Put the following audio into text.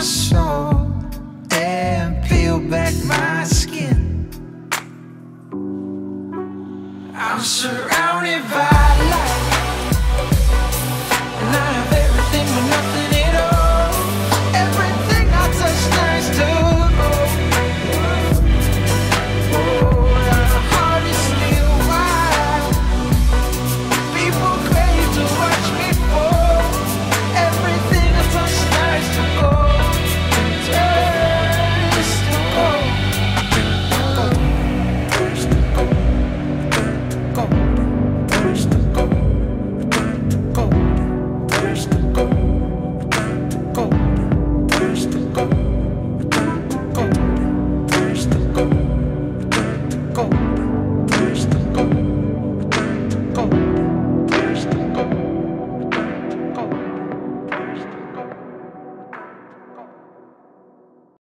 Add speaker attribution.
Speaker 1: soul and peel back my skin. I'm surrounded by light, and I have everything but nothing at all. Everything I touch turns to gold. Oh, the heart is still wild. People crave to watch me fall. Everything I touch turns to gold. Turns to gold. Turns to gold. Turns to gold. Turns to gold. Turns to gold.